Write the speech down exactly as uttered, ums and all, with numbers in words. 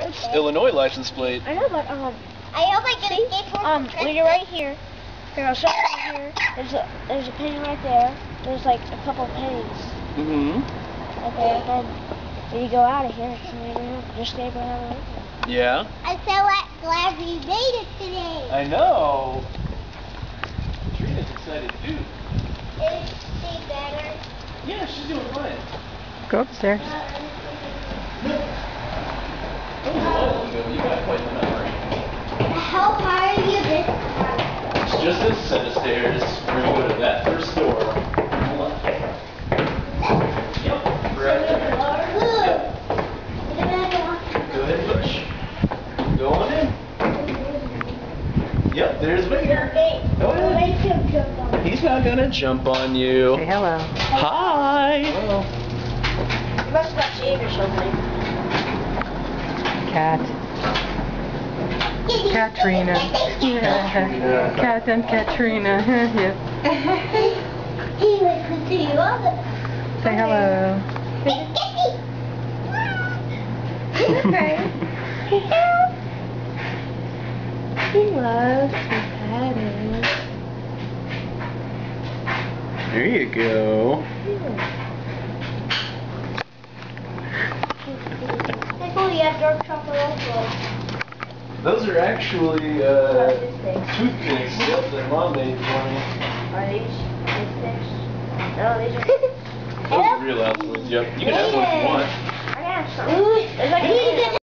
It's Illinois license plate. I know, but um, I hope I get a skateboard. um, when you're right here, here I'll show you right here. There's a there's a penny right there. There's like a couple of pennies. Mm-hmm. Right there. And then when you go out of here, just stay behind it. Yeah. I'm so glad we made it today. I know. Trina's excited too. Is she better? Yeah, she's doing fine. Go upstairs. Oh, you got quite the memory. How high are you this time? It's just this set of stairs. We're gonna go to that first door. On the left. Yep. Right there. Yep. Go ahead, push. Go on in. Yep, there's Vader. Go ahead. He's not gonna jump on you. Say hello. Hi. Hello. You must have shaved or something. Cat. Katrina. Katrina. Cat and Katrina. Yeah. He was good to you all the Say hello. Okay. He loves to pet it. There you go. Oh, you have dark chocolate also. Those are actually uh, toothpicks yep, that Mom made for me. Are these toothpicks? No, these are. Those are real ones. Yep. You can have one if you want. I got some. There's like a